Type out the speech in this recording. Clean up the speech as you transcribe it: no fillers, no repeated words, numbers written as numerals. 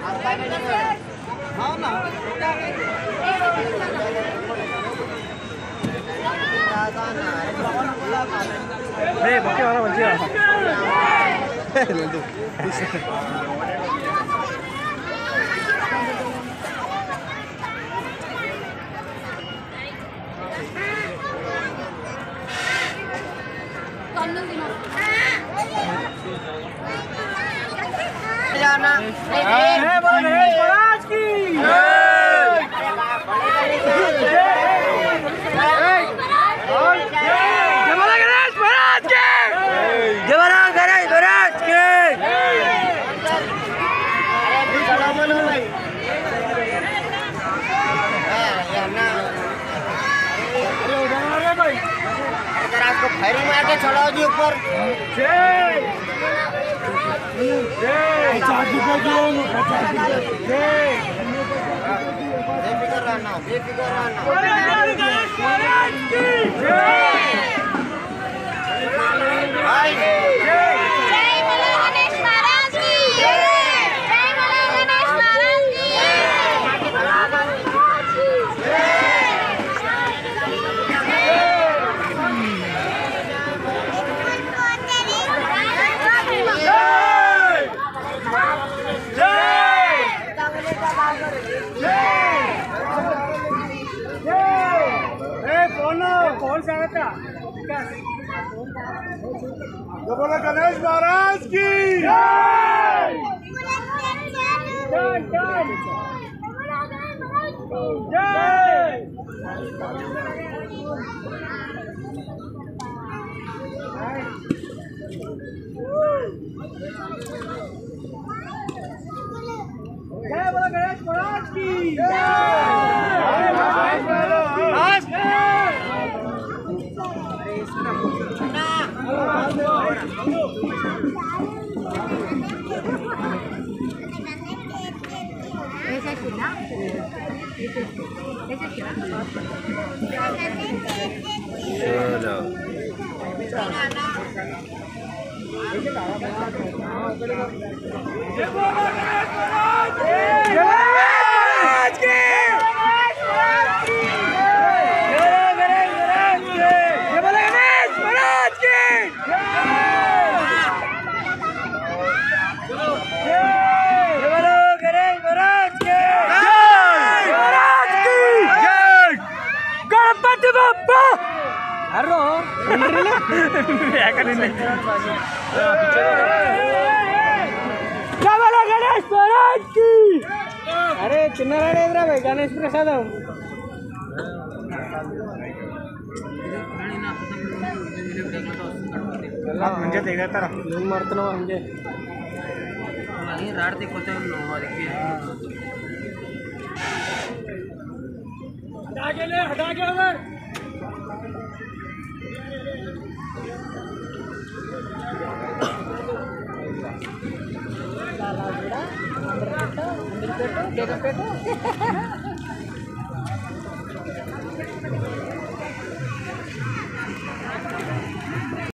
आपको फैरी मार के चढ़ाओ जी ऊपर। बेफिक्र रहना, बेफिक्र रहना। बोला गणेश महाराज की जय। जय बोला गणेश महाराज की गणेश महाराज की अरे चिन्नराडेद्रा भाई गणेश प्रसाद म्हणजे तेगतारा ಏನ್ ಮಾಡ್ತಾನವ ಹಂಗೆ ಅಲ್ಲಿ ರಾಡ್ತಿ ಕೊತ್ತೇವೆ ನಾವು ಅದಕ್ಕೆ ಹಟಾಗೆ ಅವರ್ लाला गुड़ा अंदर पेटो